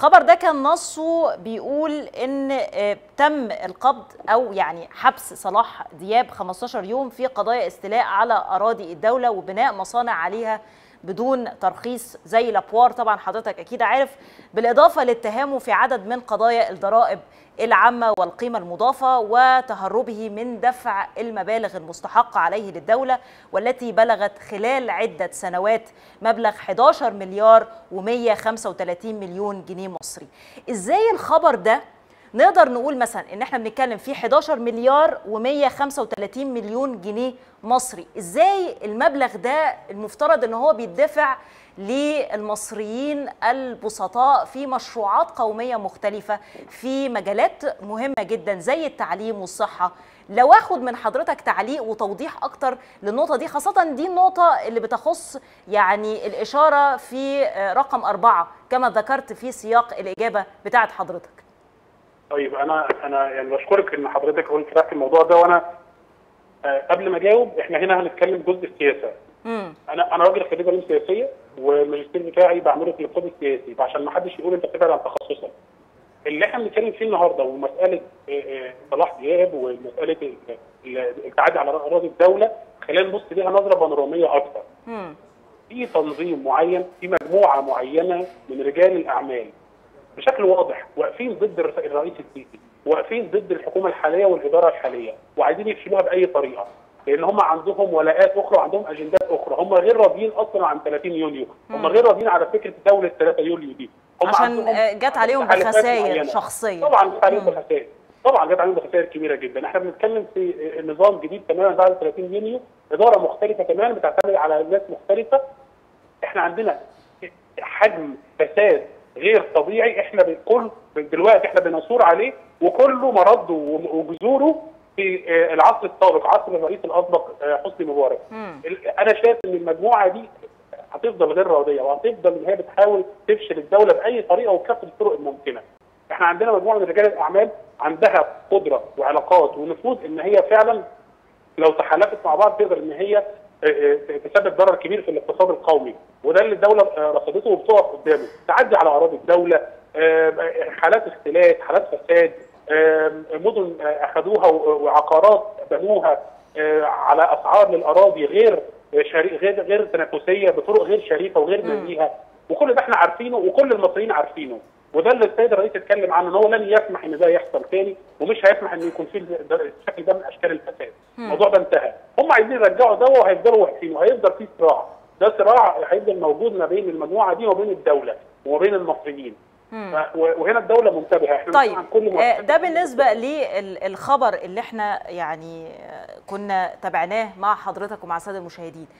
الخبر ده كان نصه بيقول ان تم القبض او يعني حبس صلاح دياب 15 يوم في قضايا استيلاء على اراضي الدوله وبناء مصانع عليها بدون ترخيص زي لابوار، طبعا حضرتك اكيد عارف، بالاضافه لاتهامه في عدد من قضايا الضرائب العامه والقيمه المضافه وتهربه من دفع المبالغ المستحقه عليه للدوله والتي بلغت خلال عده سنوات مبلغ 11 مليار و135 مليون جنيه مصري. ازاي الخبر ده نقدر نقول مثلا ان احنا بنتكلم في 11 مليار و135 مليون جنيه مصري؟ ازاي المبلغ ده المفترض ان هو بيدفع للمصريين البسطاء في مشروعات قومية مختلفة في مجالات مهمة جدا زي التعليم والصحة؟ لو اخد من حضرتك تعليق وتوضيح اكتر للنقطة دي، خاصة دي النقطة اللي بتخص يعني الاشارة في رقم 4 كما ذكرت في سياق الاجابة بتاعت حضرتك. طيب انا يعني بشكرك ان حضرتك قلت فتحت الموضوع ده، وانا قبل ما اجاوب احنا هنا هنتكلم جزء السياسه. انا راجل خريج علوم سياسيه والماجستير بتاعي بعمله في الاقتصاد السياسي، فعشان ما حدش يقول انت بتبعد عن تخصصك. اللي احنا بنتكلم فيه النهارده ومساله صلاح دياب ومساله التعدي على اراضي الدوله، خلينا نبص ليها نظره بانوراميه اكثر. في تنظيم معين، في مجموعه معينه من رجال الاعمال بشكل واضح واقفين ضد الرئيس السيسي، واقفين ضد الحكومه الحاليه والاداره الحاليه، وعايزين يفشلوها باي طريقه، لان هم عندهم ولاءات اخرى وعندهم اجندات اخرى، هم غير راضيين اصلا عن 30 يونيو، هم غير راضيين على فكره دوله 3 يوليو دي، هم عشان جت عليهم بخسائر شخصيه. طبعا جت عليهم بخسائر، طبعا جت عليهم بخسائر كبيره جدا. احنا بنتكلم في نظام جديد تماما بعد 30 يونيو، اداره مختلفه تماما بتعتمد على ناس مختلفه. احنا عندنا حجم فساد غير طبيعي، احنا دلوقتي احنا بنثور عليه، وكله مرده وجذوره في العصر السابق، عصر الرئيس الاسبق حسني مبارك. انا شايف ان المجموعه دي هتفضل غير راضيه، وهتفضل ان هي بتحاول تفشل الدوله باي طريقه وبكافه الطرق الممكنه. احنا عندنا مجموعه من رجال الاعمال عندها قدره وعلاقات ونفوذ ان هي فعلا لو تحالفت مع بعض تقدر ان هي تسبب ضرر كبير في الاقتصاد القومي، وده اللي الدوله رصدته وبتقف قدامه، تعدي على اراضي الدوله، حالات اختلاس، حالات فساد، مدن اخذوها وعقارات بنوها على اسعار للاراضي غير تنافسيه بطرق غير شريفه وغير نزيهه، وكل ده احنا عارفينه وكل المصريين عارفينه، وده اللي السيد الرئيس اتكلم عنه ان هو لن يسمح ان ده يحصل تاني، ومش هيسمح ان يكون في الشكل ده من اشكال الفساد. الموضوع ده انتهى، هم عايزين يرجعوا ده وهيفضلوا واقفين وهيفضل في صراع، ده صراع هيفضل موجود ما بين المجموعه دي وبين الدوله وما بين المصريين. وهنا الدوله منتبهه. احنا طيب ده بالنسبه للخبر اللي احنا يعني كنا تابعناه مع حضرتك ومع الساده المشاهدين.